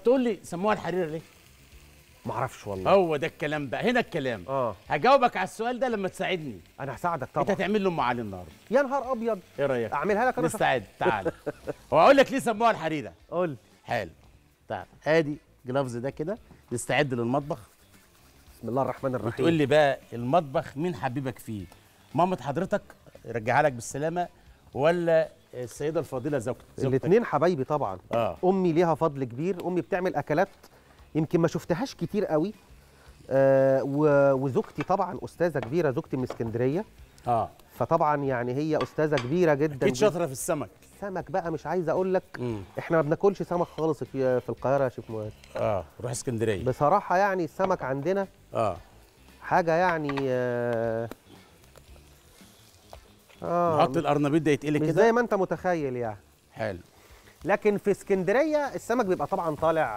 تقول لي سموها الحريره ليه؟ معرفش والله. هو ده الكلام بقى، هنا الكلام. هجاوبك على السؤال ده لما تساعدني. انا هساعدك طبعا. انت هتعمل له ام علي النهارده. يا نهار ابيض. ايه رايك؟ اعملها لك انا. نستعد، تعال. واقول لك ليه سموها الحريره. قول. حلو. تعال ادي جلافز ده كده، نستعد للمطبخ. بسم الله الرحمن الرحيم. وتقول لي بقى المطبخ مين حبيبك فيه؟ مامة حضرتك رجعها لك بالسلامه ولا السيده الفاضله زوجتك؟ الاثنين حبايبي طبعا. امي ليها فضل كبير، امي بتعمل اكلات يمكن ما شفتهاش كتير قوي. وزوجتي طبعا استاذه كبيره، زوجتي من اسكندريه. فطبعا يعني هي استاذه كبيره جدا. اكيد شاطره في السمك. السمك بقى مش عايز اقول لك. احنا ما بناكلش سمك خالص في القاهره يا شيخ مؤاخذ. روح اسكندريه. بصراحه يعني السمك عندنا حاجه يعني نحط القرنبيط ده يتقلي كده مش زي ما انت متخيل يعني. حلو. لكن في اسكندريه السمك بيبقى طبعا طالع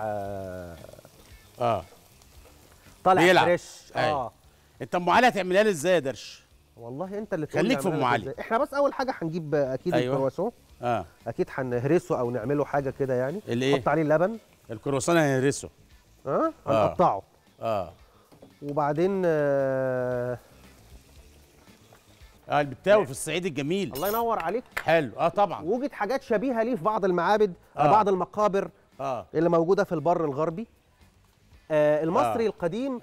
طالع فريش. انت ام علي هتعملها لي ازاي يا درش؟ والله انت اللي تقول. خليك في ام علي. احنا بس اول حاجه هنجيب اكيد الكرواسون. اكيد هنهرسه او نعمله حاجه كده يعني. نحط عليه اللبن. الكرواسون هنهرسه. هنقطعه. وبعدين البتاوي في الصعيد الجميل. الله ينور عليك. حلو. طبعا وجد حاجات شبيهه ليه في بعض المعابد. بعض المقابر اللي موجوده في البر الغربي. المصري القديم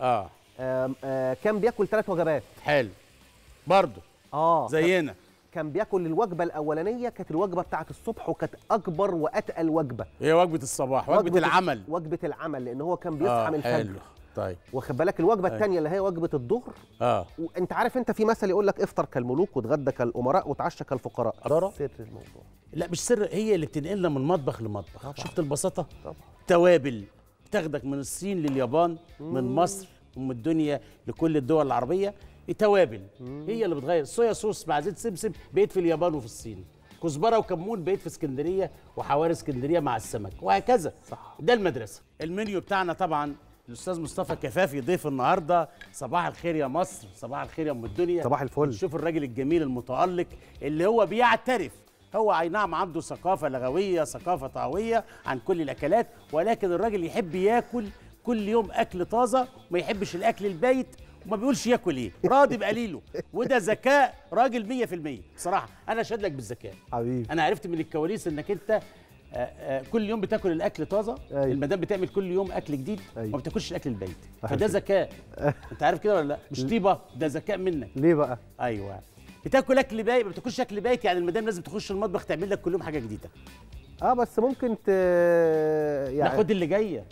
كان بياكل 3 وجبات. حلو. برضه زينا. كان بياكل الوجبه الاولانيه، كانت الوجبه بتاعه الصبح، وكانت اكبر واتقل وجبه. هي وجبه الصباح، وجبه العمل. وجبه العمل، لان هو كان بيصحى من الفجر. حلو. طيب واخد بالك الوجبه الثانيه اللي هي وجبه الظهر. وانت عارف انت في مثل يقول لك افطر كالملوك واتغدى كالامراء وتعشى كالفقراء. سر الموضوع. لا مش سر، هي اللي بتنقلنا من مطبخ لمطبخ. طبعا. شفت البساطه؟ طبعا. توابل تاخدك من الصين لليابان، من مصر ومن الدنيا لكل الدول العربيه. توابل هي اللي بتغير. صويا صوص مع زيت سمسم بقيت في اليابان وفي الصين. كزبره وكمون بقيت في اسكندريه وحواري اسكندريه مع السمك، وهكذا. صح. ده المدرسه. المنيو بتاعنا طبعا الاستاذ مصطفى كفافي ضيف النهارده. صباح الخير يا مصر، صباح الخير يا ام الدنيا. صباح الفل. شوف الراجل الجميل المتالق اللي هو بيعترف. هو اي نعم عنده ثقافه لغويه، ثقافه طهويه عن كل الاكلات، ولكن الراجل يحب ياكل كل يوم اكل طازه، وما يحبش الاكل البايت، وما بيقولش ياكل ايه، راضي بقليله. وده ذكاء راجل 100%. بصراحه انا اشهد لك بالذكاء حبيبي. انا عرفت من الكواليس انك انت كل يوم بتاكل الاكل طازه. المدام بتعمل كل يوم اكل جديد. وما بتاكلش الاكل البايت. فده ذكاء. انت عارف كده ولا لا؟ مش طيبه، ده ذكاء منك. ليه بقى؟ ايوه. بتاكل اكل بايت، ما بتاكلش اكل بايت، يعني المدام لازم تخش المطبخ تعمل لك كل يوم حاجه جديده. بس ممكن يعني ناخد اللي جايه.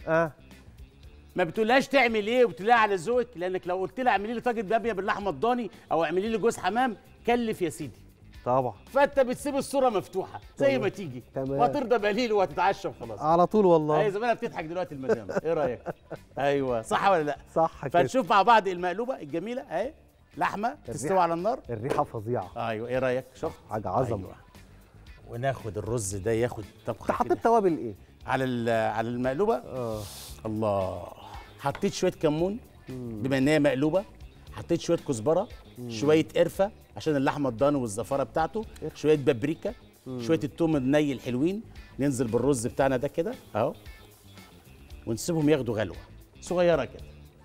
ما بتقولهاش تعمل ايه، وبتقولها على ذوقك، لانك لو قلت لها اعملي لي طاجن باميه باللحمه الضاني او اعملي لي جوز حمام، كلف يا سيدي. طبعا. فانت بتسيب الصوره مفتوحه زي ما تيجي. وهترضى بقليل وهتتعشى وخلاص. على طول والله. اي زمانها بتضحك دلوقتي المدام. ايه رايك؟ ايوه صح ولا لا؟ صح كده. فنشوف مع بعض المقلوبه الجميله اهي، لحمه تستوي على النار. الريحه فظيعه. ايوه. ايه رايك؟ شفت حاجه عظمه. أيوة. وناخد الرز ده ياخد طبخه. انت حطيت توابل ايه على المقلوبه؟ الله. حطيت شويه كمون بما ان هي مقلوبه، حطيت شويه كزبره، شويه قرفه عشان اللحمه الضاني والزفاره بتاعته، شويه بابريكا، شويه التوم الني الحلوين. ننزل بالرز بتاعنا ده كده اهو، ونسيبهم ياخدوا غلوه صغيره كده.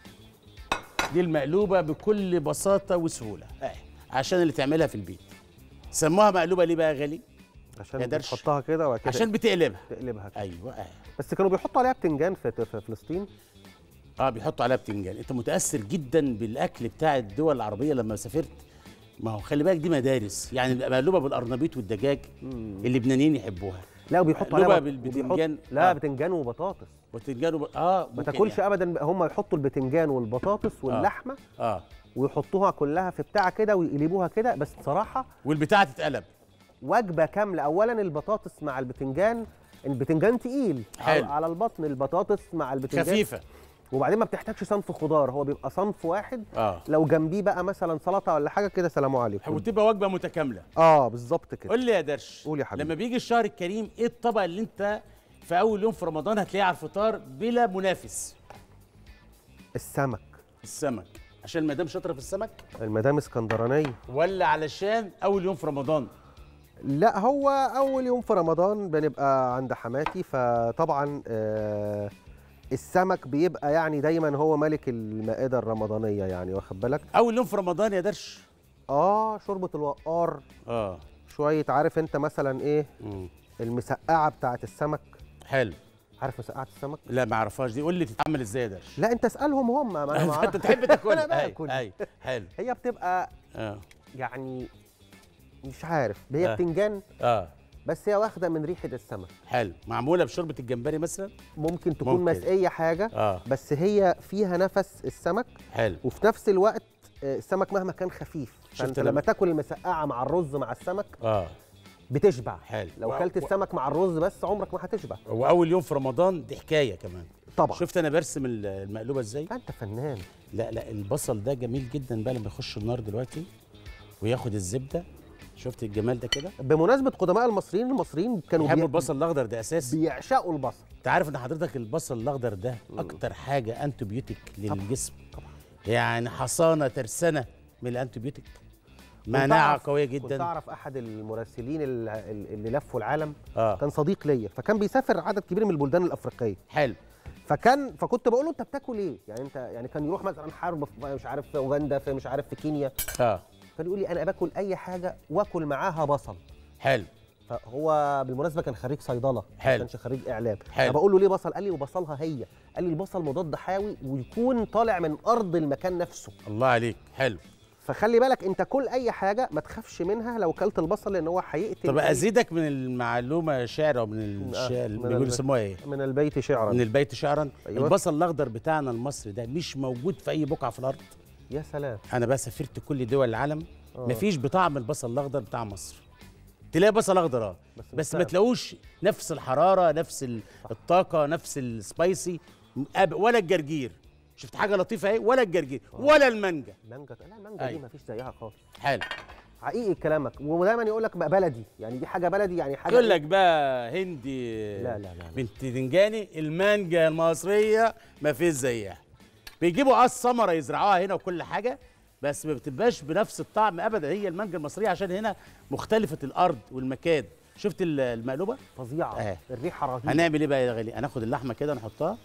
دي المقلوبه بكل بساطه وسهوله عشان اللي تعملها في البيت. سموها مقلوبه ليه بقى يا غالي؟ عشان بتحطها كده وكده، عشان بتقلبها كده. ايوه. بس كانوا بيحطوا عليها بتنجان في فلسطين. بيحطوا عليها بتنجان. انت متاثر جدا بالاكل بتاع الدول العربيه لما سافرت. ما هو خلي بالك دي مدارس، يعني مقلوبه بالقرنبيط والدجاج اللبنانيين يحبوها. لا وبيحطوا عليها بالبتنجان. لا بتنجان وبطاطس. ما تاكلش يعني. ابدا. هم يحطوا البتنجان والبطاطس واللحمه ويحطوها كلها في بتاعه كده ويقلبوها كده. بس بصراحه والبتاعه تتقلب وجبه كامله. اولا البطاطس مع البتنجان تقيل حلو. على البطن. البطاطس مع البتنجان خفيفه. وبعدين ما بتحتاجش صنف خضار، هو بيبقى صنف واحد. لو جنبيه بقى مثلا سلطه ولا حاجه كده سلام عليكم، وتبقى وجبه متكامله. بالظبط كده. قول لي يا درش. قول يا حبيبي. لما بيجي الشهر الكريم ايه الطبق اللي انت في اول يوم في رمضان هتلاقيه على الفطار بلا منافس؟ السمك. عشان المدام شاطره في السمك؟ المدام اسكندرانيه. ولا علشان اول يوم في رمضان؟ لا هو اول يوم في رمضان بنبقى عند حماتي، فطبعا السمك بيبقى يعني دايما هو ملك المائده الرمضانيه، يعني واخد بالك. اول يوم في رمضان يا درش. شوربه الوقار. اه شويه، عارف انت مثلا ايه؟ المسقعه بتاعه السمك. حلو. عارف مسقعه السمك؟ لا ما اعرفهاش دي، قول لي تتعمل ازاي يا درش. لا انت اسالهم هم، ما انا ما انت تحب تاكلها. انا باكل. اي حلو. هي بتبقى يعني مش عارف، هي بتنجان بس هي واخده من ريحه السمك. حلو. معموله بشوربه الجمبري مثلا؟ ممكن تكون مسقيه حاجه بس هي فيها نفس السمك. حلو. وفي نفس الوقت السمك مهما كان خفيف، فانت لما تاكل المسقعه مع الرز مع السمك بتشبع. حلو. لو اكلت السمك مع الرز بس عمرك ما هتشبع. واول يوم في رمضان دي حكايه كمان. طبعا. شفت انا برسم المقلوبه ازاي؟ انت فنان. لا البصل ده جميل جدا بقى لما يخش النار دلوقتي وياخد الزبده. شفت الجمال ده كده؟ بمناسبه قدماء المصريين كانوا بيحبوا البصل الاخضر ده اساسي. بيعشقوا البصل. انت عارف ان حضرتك البصل الاخضر ده اكتر حاجه انتيبيوتيك للجسم. طبعا. يعني حصانه ترسانه من الانتيبيوتيك، مناعه قويه جدا. كنت اعرف احد المراسلين اللي لفوا العالم كان صديق ليا، فكان بيسافر عدد كبير من البلدان الافريقيه. حلو. فكنت بقول له انت بتاكل ايه؟ يعني انت يعني كان يروح مثلا حرب مش عارف في اوغندا، في مش عارف في كينيا. كان يقول لي انا باكل اي حاجه واكل معاها بصل. حلو. فهو بالمناسبه كان خريج صيدله، حلو. ما كانش خريج اعلام. حلو. فبقول له ليه بصل؟ قال لي وبصلها هي. قال لي البصل مضاد حيوي ويكون طالع من ارض المكان نفسه. الله عليك. حلو. فخلي بالك انت كل اي حاجه ما تخافش منها لو كلت البصل، لان هو هيقتل. طب ازيدك من المعلومه شعر او من الشعر بيقولوا يسموها ايه؟ من البيت شعرا. من البيت شعرا. أيوة. البصل الاخضر بتاعنا المصري ده مش موجود في اي بقعه في الارض. يا سلام. انا بقى سافرت كل دول العالم مفيش بطعم البصل الاخضر بتاع مصر. تلاقي بصل اخضر بس ما تلاقوش نفس الحراره، نفس الطاقه، نفس السبايسي، ولا الجرجير. شفت حاجه لطيفه اهي؟ ولا الجرجير ولا المانجا. لا المانجا دي مفيش زيها خالص. حلو. حقيقي كلامك. ودايما يقول لك بقى بلدي، يعني دي حاجه بلدي، يعني حاجه يقول لك بقى هندي. لا بنت دنجاني. المانجا المصريه مفيش زيها. بيجيبوا قص ثمره يزرعوها هنا وكل حاجه، بس ما بتبقاش بنفس الطعم ابدا. هي المانجا المصريه عشان هنا مختلفه الارض والمكان. شفت المقلوبه؟ فظيعه. الريحه رهيبه. هنعمل ايه بقى يا غالي؟ هناخد اللحمه كده نحطها.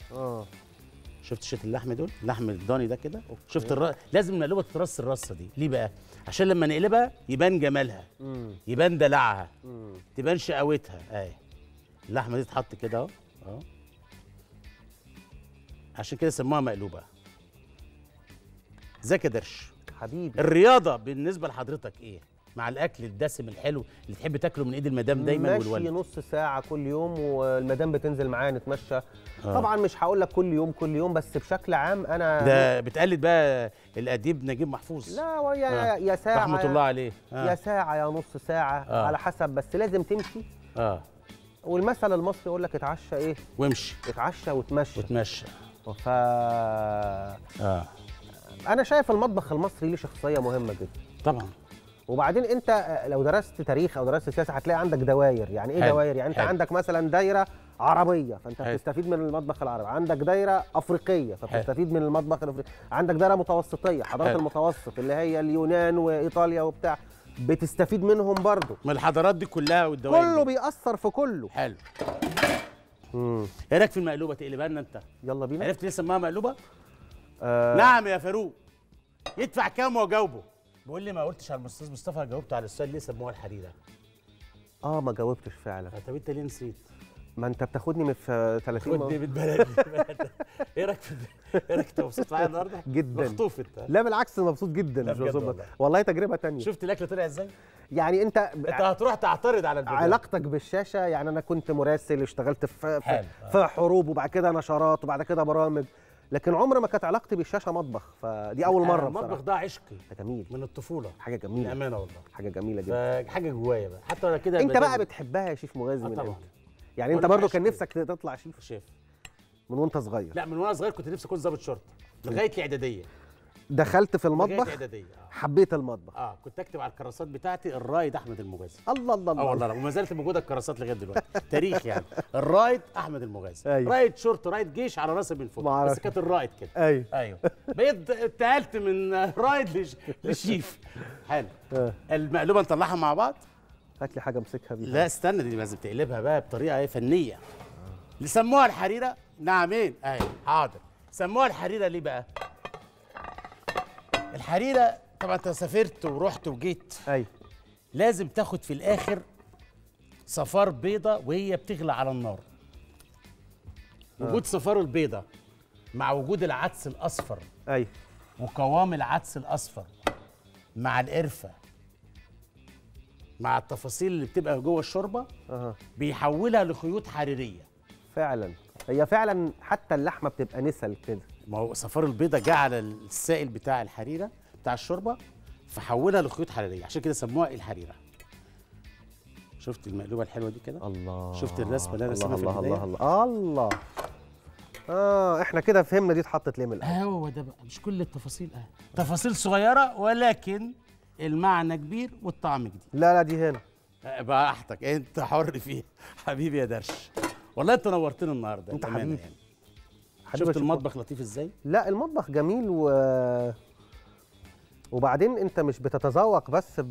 شفت اللحم دول؟ اللحم الضاني ده كده. شفت لازم المقلوبه تترص الرصه دي. ليه بقى؟ عشان لما نقلبها يبان جمالها، يبان دلعها، تبان شقاوتها. اللحمه دي تتحط كده اهو. عشان كده سموها مقلوبه. زكي درش حبيبي. الرياضه بالنسبه لحضرتك ايه مع الاكل الدسم الحلو اللي تحب تاكله من ايد المدام دايما والولد؟ ماشي نص ساعه كل يوم، والمدام بتنزل معايا نتمشى. طبعا مش هقول لك كل يوم بس بشكل عام انا ده بتقلد بقى الاديب نجيب محفوظ. لا يا ساعه رحمه الله عليه. يا ساعه يا نص ساعه على حسب، بس لازم تمشي. والمثل المصري يقول لك اتعشى ايه وامشي، اتعشى وتمشى. ف انا شايف المطبخ المصري ليه شخصيه مهمه جدا طبعا. وبعدين انت لو درست تاريخ او درست سياسه هتلاقي عندك دواير. يعني ايه دواير؟ يعني انت عندك مثلا دايره عربيه فانت بتستفيد من المطبخ العربي، عندك دايره افريقيه فبتستفيد من المطبخ الافريقي، عندك دايره متوسطيه حضارات المتوسط اللي هي اليونان وايطاليا وبتاع، بتستفيد منهم برضو. من الحضارات دي كلها والدواير كله بيأثر في كله. حلو. ايه رايك في المقلوبه؟ تقلبها لنا انت. يلا بينا. عرفت ليه سماها مقلوبه؟ نعم يا فاروق. يدفع كام واجاوبه؟ بيقول لي ما قلتش على الاستاذ مصطفى، جاوبته على السؤال ليه سموها الحريره. ما جاوبتش فعلا. طب انت ليه نسيت؟ ما انت بتاخدني من في 30 خدني بتبلدي. ايه رايك انت مبسوط معايا النهارده؟ جدا. مخطوف انت. لا بالعكس مبسوط جدا. مش والله تجربه ثانيه. شفت الاكل طلع ازاي؟ يعني انت هتروح تعترض على البرنامج. علاقتك بالشاشه، يعني انا كنت مراسل اشتغلت في حروب وبعد كده نشرات وبعد كده برامج، لكن عمر ما كانت علاقتي بالشاشه مطبخ، فدي اول مره. المطبخ ده عشقي. جميل. من الطفوله. حاجه جميله. بامانه والله. حاجه جميله جدا. حاجه جوايا بقى حتى انا كده. انت بقى بتحبها يا شيف مغازي من امتى؟ يعني انت برضو كان نفسك تطلع شيف من وانت صغير؟ لا من وانا صغير كنت نفسي اكون ضابط شرطه لغايه الاعداديه. دخلت في المطبخ حبيت المطبخ. كنت اكتب على الكراسات بتاعتي الرائد احمد المغازي. الله الله الله. والله وما زالت موجوده الكراسات لغايه دلوقتي. تاريخ يعني الرائد احمد المغازي. أيوه. رائد شرطه رائد جيش على راسي من فوق، بس كانت الرائد كده. ايوه بقيت اتنقلت من رائد لشيف. حلو. المقلوبه نطلعها مع بعض. هات لي حاجه امسكها بيها. لا استنى، دي لازم تقلبها بقى بطريقه فنيه. اللي سموها الحريره. نعمين اهي حاضر. سموها الحريره ليه بقى؟ الحريره طبعا انت سافرت ورحت وجيت. ايوه. لازم تاخد في الاخر صفار بيضه وهي بتغلى على النار. وجود صفار البيضه مع وجود العدس الاصفر. ايوه. وقوام العدس الاصفر مع القرفه مع التفاصيل اللي بتبقى جوه الشوربه بيحولها لخيوط حريريه. فعلا هي فعلا حتى اللحمه بتبقى نسل كده. ما هو صفار البيضه جه على السائل بتاع الحريره بتاع الشوربه فحولها لخيوط حريريه، عشان كده سموها الحريره. شفت المقلوبه الحلوه دي كده؟ الله. شفت الرسمه اللي انا رسمها في البدايه؟ الله الله. احنا كده فهمنا دي اتحطت ليه من الاول. هو ده بقى، مش كل التفاصيل تفاصيل صغيره ولكن المعنى كبير والطعم جديد. لا دي هنا براحتك انت حر فيها حبيبي يا درش. والله انت نورتنا النهارده. انت حبيبي يعني. شفت المطبخ لطيف ازاي؟ لا المطبخ جميل وبعدين انت مش بتتذوق بس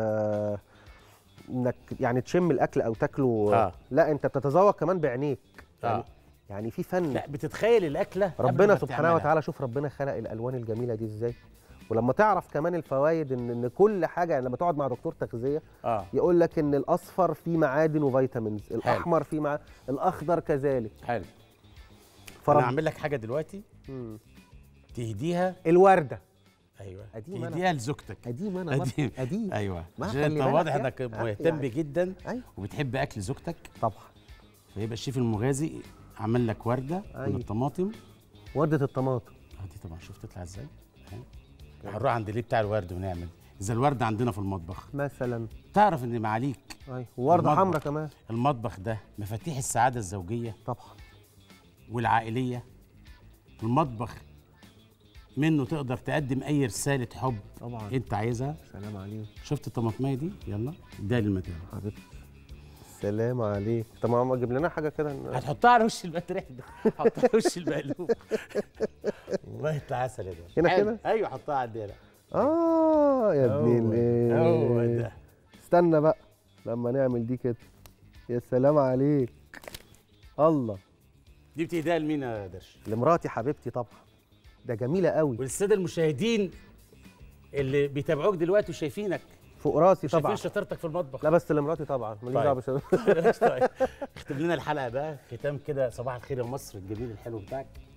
انك يعني تشم الاكل او تاكله. لا انت بتتذوق كمان بعينيك. يعني في فن. لا بتتخيل الاكله ربنا سبحانه وتعالى. شوف ربنا خلق الالوان الجميله دي ازاي، ولما تعرف كمان الفوائد ان كل حاجه. يعني لما تقعد مع دكتور تغذيه يقول لك ان الاصفر فيه معادن وفيتامينز، الاحمر فيه الاخضر كذلك. حلو. انا هعمل لك حاجه دلوقتي تهديها. الورده. ايوه تهديها لزوجتك. قديم انا قديم. ايوه عشان انت واضح انك مهتم يعني. جدا. أيوة. وبتحب اكل زوجتك طبعا. فيبقى الشيف المغازي عمل لك ورده. أيوة. من الطماطم. ورده الطماطم دي طبعا شوف تطلع ازاي. هنروح عند ليه بتاع الورد ونعمل اذا الورد عندنا في المطبخ مثلا. تعرف ان معاليك. ايوه وورده حمراء كمان. المطبخ ده مفاتيح السعاده الزوجيه طبعا والعائليه. المطبخ منه تقدر تقدم اي رساله حب طبعا انت عايزها. سلام عليك. شفت الطماطميه دي؟ يلا اديها للمدام حبيبتي. سلام عليك. طب ما اجيب لنا حاجه كده هتحطها على وش البطريق ده. حطها على وش المقلوب. والله يطلع عسل يا ده. هنا كده؟ ايوه حطها على الديره. يا ابني الايه. هو ده. استنى بقى لما نعمل دي كده. يا سلام عليك. الله. دي بتهديها لمين يا درش؟ لمراتي حبيبتي طبعا. ده جميله قوي. والساده المشاهدين اللي بيتابعوك دلوقتي وشايفينك فوق راسي طبعا. شايفين شطارتك في المطبخ. لا بس لمراتي طبعا ماليش دعوه طيب. اختم لنا الحلقه بقى ختام كده. صباح الخير يا مصر الجميل الحلو بتاعك.